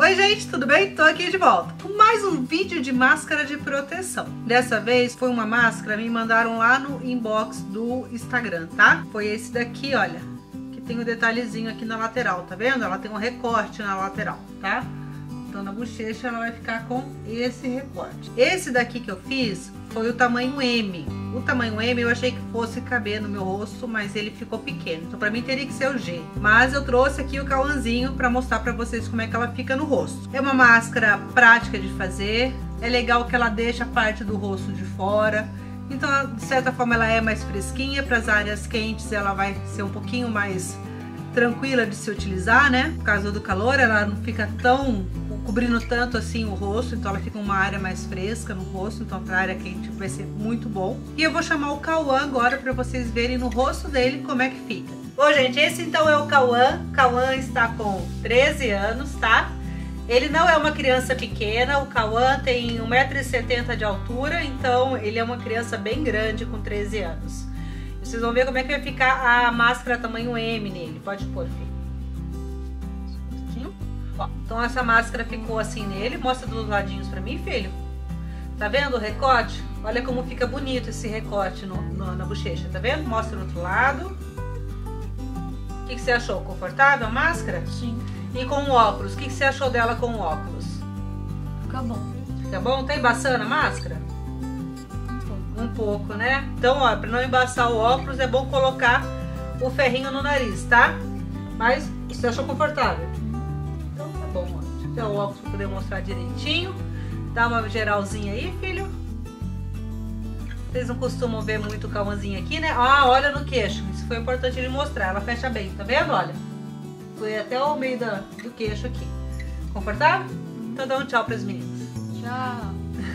Oi gente, tudo bem? Tô aqui de volta com mais um vídeo de máscara de proteção. Dessa vez foi uma máscara, me mandaram lá no inbox do Instagram, tá? Foi esse daqui, olha, que tem um detalhezinho aqui na lateral, tá vendo? Ela tem um recorte na lateral, tá? Então na bochecha ela vai ficar com esse recorte. Esse daqui que eu fiz foi o tamanho M. O tamanho M eu achei que fosse caber no meu rosto, mas ele ficou pequeno. Então pra mim teria que ser o G. Mas eu trouxe aqui o Cauãzinho pra mostrar pra vocês como é que ela fica no rosto. É uma máscara prática de fazer. É legal que ela deixa a parte do rosto de fora. Então de certa forma ela é mais fresquinha. Para as áreas quentes ela vai ser um pouquinho mais tranquila de se utilizar, né? Por causa do calor ela não fica tão cobrindo tanto assim o rosto, então ela fica uma área mais fresca no rosto, então pra área quente vai ser muito bom. E eu vou chamar o Cauã agora para vocês verem no rosto dele como é que fica. Bom gente, esse então é o Cauã. Cauã está com 13 anos, tá? Ele não é uma criança pequena, o Cauã tem 1,70 m de altura, então ele é uma criança bem grande com 13 anos. Vocês vão ver como é que vai ficar a máscara tamanho M nele. Pode pôr, filho. Então essa máscara ficou assim nele. Mostra dos ladinhos pra mim, filho. Tá vendo o recorte? Olha como fica bonito esse recorte na bochecha, tá vendo? Mostra o outro lado. O que você achou? Confortável a máscara? Sim. E com o óculos? O que você achou dela com o óculos? Fica bom. Fica bom? Tá embaçando a máscara? Um pouco, né? Então, ó, pra não embaçar o óculos é bom colocar o ferrinho no nariz, tá? Mas você achou confortável? Bom, ó. Deixa eu ter o óculos para poder mostrar direitinho. Dá uma geralzinha aí, filho. Vocês não costumam ver muito o Cauãzinho aqui, né? Ah, olha no queixo. Isso foi importante ele mostrar. Ela fecha bem, tá vendo? Olha. Foi até o meio do queixo aqui. Confortável? Então dá um tchau para as meninas. Tchau.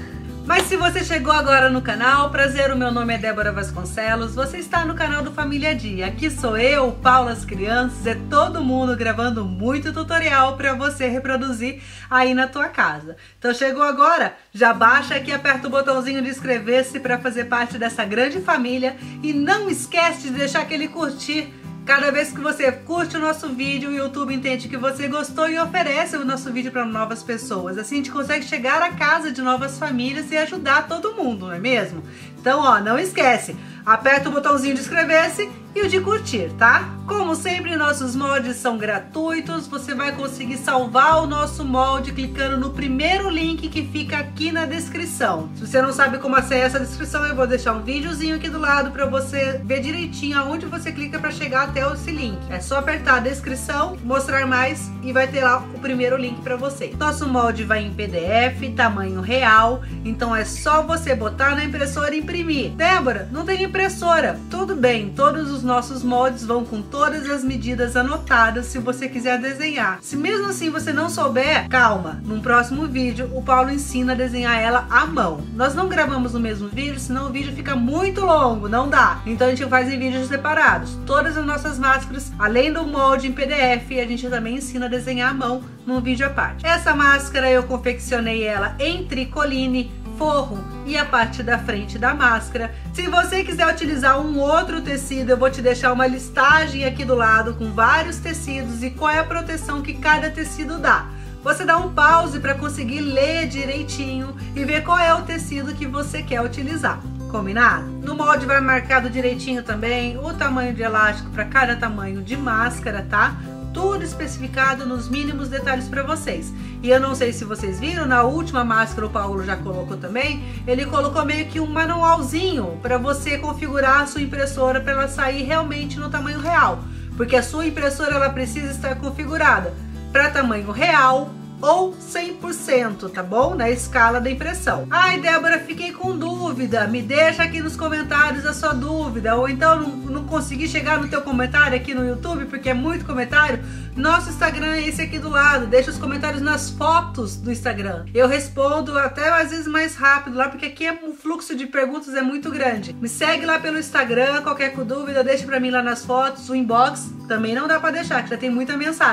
Mas se você chegou agora no canal, prazer, o meu nome é Débora Vasconcelos, você está no canal do Família Dia. Aqui sou eu, Paula as crianças, é todo mundo gravando muito tutorial para você reproduzir aí na tua casa. Então chegou agora? Já baixa aqui, aperta o botãozinho de inscrever-se para fazer parte dessa grande família e não esquece de deixar aquele curtir. Cada vez que você curte o nosso vídeo, o YouTube entende que você gostou e oferece o nosso vídeo para novas pessoas. Assim a gente consegue chegar à casa de novas famílias e ajudar todo mundo, não é mesmo? Então, ó, não esquece, aperta o botãozinho de inscrever-se e o de curtir, tá? Como sempre, nossos moldes são gratuitos, você vai conseguir salvar o nosso molde clicando no primeiro link que fica aqui na descrição. Se você não sabe como acessar essa descrição, eu vou deixar um videozinho aqui do lado para você ver direitinho aonde você clica para chegar até esse link. É só apertar a descrição, mostrar mais e vai ter lá o primeiro link para você. Nosso molde vai em PDF, tamanho real, então é só você botar na impressora e imprimir. Débora, não tem impressora. Tudo bem, todos os nossos moldes vão com todas as medidas anotadas se você quiser desenhar. Se mesmo assim você não souber, calma, num próximo vídeo o Paulo ensina a desenhar ela à mão. Nós não gravamos no mesmo vídeo, senão o vídeo fica muito longo, não dá. Então a gente faz em vídeos separados. Todas as nossas máscaras, além do molde em PDF, a gente também ensina a desenhar à mão num vídeo à parte. Essa máscara eu confeccionei ela em tricoline, forro e a parte da frente da máscara. Se você quiser utilizar um outro tecido, eu vou te deixar uma listagem aqui do lado com vários tecidos e qual é a proteção que cada tecido dá. Você dá um pause para conseguir ler direitinho e ver qual é o tecido que você quer utilizar. Combinado? No molde vai marcado direitinho também o tamanho de elástico para cada tamanho de máscara, tá? Tudo especificado nos mínimos detalhes para vocês. E eu não sei se vocês viram, na última máscara o Paulo já colocou também, ele colocou meio que um manualzinho para você configurar a sua impressora para ela sair realmente no tamanho real. Porque a sua impressora ela precisa estar configurada para tamanho real ou 100%, tá bom? Na escala da impressão. Ai, Débora, fiquei com dúvida. Me deixa aqui nos comentários a sua dúvida. Ou então não consegui chegar no teu comentário aqui no YouTube, porque é muito comentário. Nosso Instagram é esse aqui do lado. Deixa os comentários nas fotos do Instagram. Eu respondo até às vezes mais rápido lá, porque aqui o fluxo de perguntas é muito grande. Me segue lá pelo Instagram, qualquer dúvida, deixa pra mim lá nas fotos. O inbox também não dá pra deixar, que já tem muita mensagem.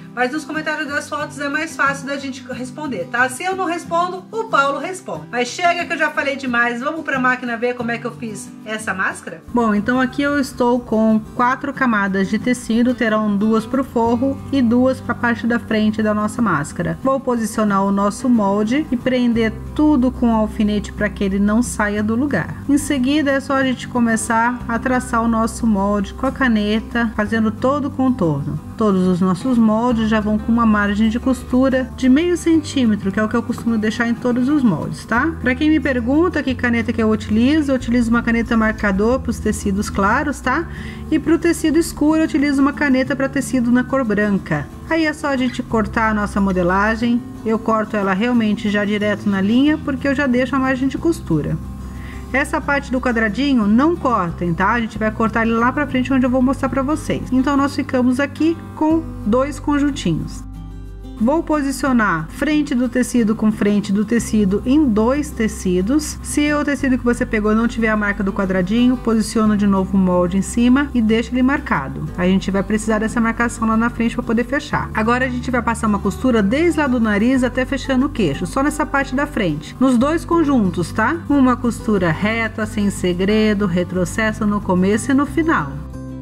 Mas nos comentários das fotos é mais fácil da gente responder, tá? Se eu não respondo, o Paulo responde. Mas chega que eu já falei demais, vamos pra máquina ver como é que eu fiz essa máscara? Bom, então aqui eu estou com 4 camadas de tecido, terão 2 pro forro e 2 pra parte da frente da nossa máscara. Vou posicionar o nosso molde e prender tudo com alfinete para que ele não saia do lugar. Em seguida é só a gente começar a traçar o nosso molde com a caneta, fazendo todo o contorno. Todos os nossos moldes já vão com uma margem de costura de meio centímetro, que é o que eu costumo deixar em todos os moldes, tá? Para quem me pergunta que caneta que eu utilizo uma caneta marcador para os tecidos claros, tá? E para o tecido escuro eu utilizo uma caneta para tecido na cor branca. Aí é só a gente cortar a nossa modelagem. Eu corto ela realmente já direto na linha, porque eu já deixo a margem de costura. Essa parte do quadradinho não cortem, tá? A gente vai cortar ele lá pra frente, onde eu vou mostrar pra vocês. Então nós ficamos aqui com 2 conjuntinhos. Vou posicionar frente do tecido com frente do tecido em 2 tecidos. Se o tecido que você pegou não tiver a marca do quadradinho, posiciona de novo o molde em cima e deixa ele marcado. A gente vai precisar dessa marcação lá na frente para poder fechar. Agora a gente vai passar uma costura desde lá do nariz até fechando o queixo, só nessa parte da frente. Nos 2 conjuntos, tá? Uma costura reta, sem segredo, retrocesso no começo e no final.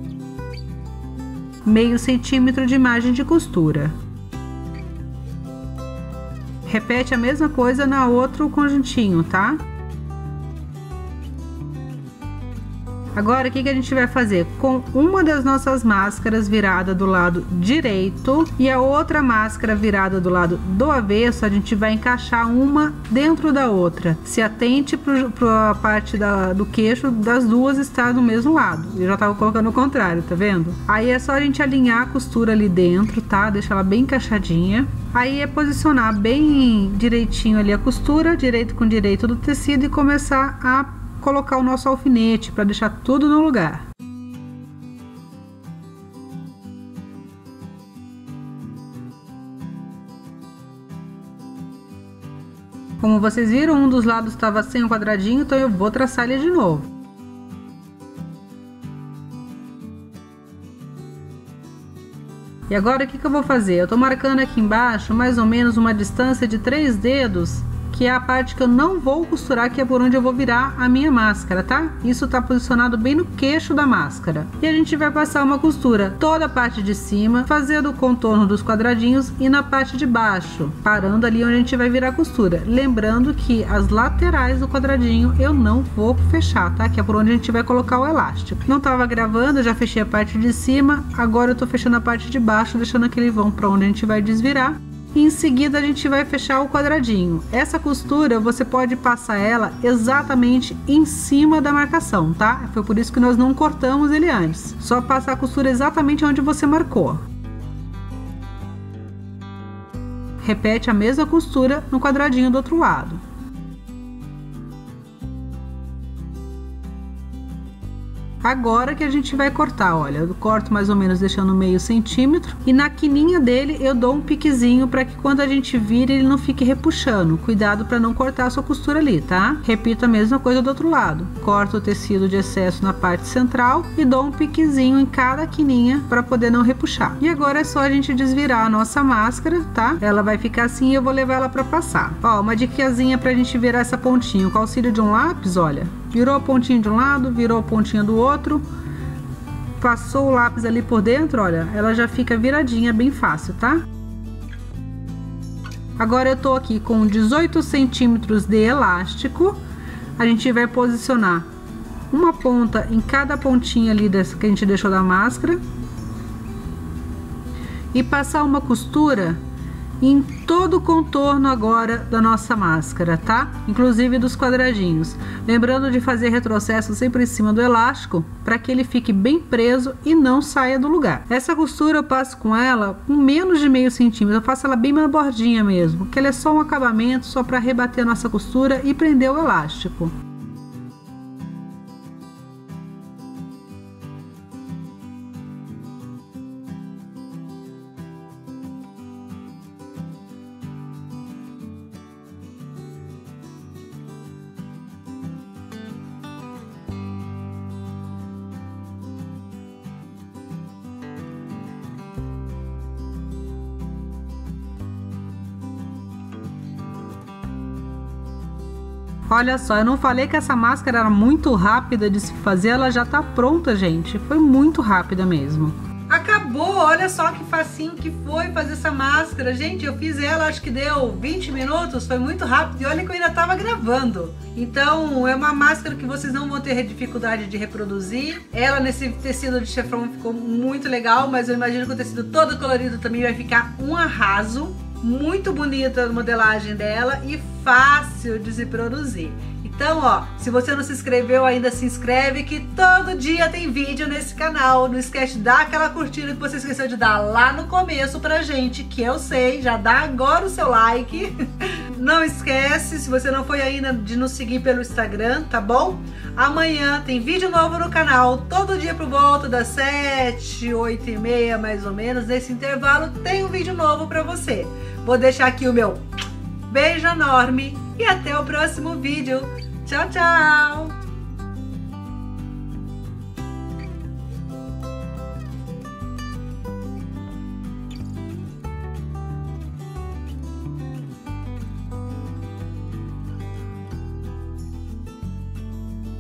Meio centímetro de margem de costura. Repete a mesma coisa na outro conjuntinho, tá? Agora, o que a gente vai fazer? Com uma das nossas máscaras virada do lado direito e a outra máscara virada do lado do avesso, a gente vai encaixar uma dentro da outra. Se atente para a parte do queixo das duas estar do mesmo lado. Eu já estava colocando o contrário, tá vendo? Aí é só a gente alinhar a costura ali dentro, tá? Deixar ela bem encaixadinha. Aí é posicionar bem direitinho ali a costura, direito com direito do tecido e começar a colocar o nosso alfinete para deixar tudo no lugar. Como vocês viram, um dos lados estava sem o quadradinho, então eu vou traçar ele de novo. E agora o que eu vou fazer? Eu tô marcando aqui embaixo mais ou menos uma distância de 3 dedos, que é a parte que eu não vou costurar, que é por onde eu vou virar a minha máscara, tá? Isso tá posicionado bem no queixo da máscara. E a gente vai passar uma costura toda a parte de cima, fazendo o contorno dos quadradinhos e na parte de baixo, parando ali onde a gente vai virar a costura. Lembrando que as laterais do quadradinho eu não vou fechar, tá? Que é por onde a gente vai colocar o elástico. Não tava gravando, eu já fechei a parte de cima, agora eu tô fechando a parte de baixo, deixando aquele vão para onde a gente vai desvirar. E em seguida a gente vai fechar o quadradinho. Essa costura você pode passar ela exatamente em cima da marcação, tá? Foi por isso que nós não cortamos ele antes. Só passar a costura exatamente onde você marcou. Repete a mesma costura no quadradinho do outro lado. Agora que a gente vai cortar, olha, eu corto mais ou menos deixando meio centímetro e na quininha dele eu dou um piquezinho para que quando a gente vire ele não fique repuxando. Cuidado para não cortar a sua costura ali, tá? Repito a mesma coisa do outro lado. Corto o tecido de excesso na parte central e dou um piquezinho em cada quininha para poder não repuxar. E agora é só a gente desvirar a nossa máscara, tá? Ela vai ficar assim e eu vou levar ela para passar. Ó, uma dicasinha pra gente virar essa pontinha com o auxílio de um lápis, olha. Virou a pontinha de um lado, virou a pontinha do outro, passou o lápis ali por dentro, olha, ela já fica viradinha, bem fácil, tá? Agora eu tô aqui com 18 centímetros de elástico, a gente vai posicionar uma ponta em cada pontinha ali dessa que a gente deixou da máscara e passar uma costura em todo o contorno agora da nossa máscara, tá? Inclusive dos quadradinhos. Lembrando de fazer retrocesso sempre em cima do elástico, para que ele fique bem preso e não saia do lugar. Essa costura eu passo com ela com menos de meio centímetro, eu faço ela bem na bordinha mesmo, que ela é só um acabamento, só para rebater a nossa costura e prender o elástico. Olha só, eu não falei que essa máscara era muito rápida de se fazer, ela já tá pronta, gente. Foi muito rápida mesmo. Acabou, olha só que facinho que foi fazer essa máscara. Gente, eu fiz ela, acho que deu 20 minutos, foi muito rápido. E olha que eu ainda tava gravando. Então, é uma máscara que vocês não vão ter dificuldade de reproduzir. Ela nesse tecido de chefron ficou muito legal, mas eu imagino que o tecido todo colorido também vai ficar um arraso. Muito bonita a modelagem dela e fácil de se produzir. Então, ó, se você não se inscreveu ainda, se inscreve que todo dia tem vídeo nesse canal. Não esquece de dar aquela curtida que você esqueceu de dar lá no começo pra gente, que eu sei, já dá agora o seu like. Não esquece, se você não foi ainda, de nos seguir pelo Instagram, tá bom? Amanhã tem vídeo novo no canal, todo dia por volta das 7, 8 e meia mais ou menos. Nesse intervalo tem um vídeo novo pra você. Vou deixar aqui o meu beijo enorme e até o próximo vídeo. Tchau, tchau!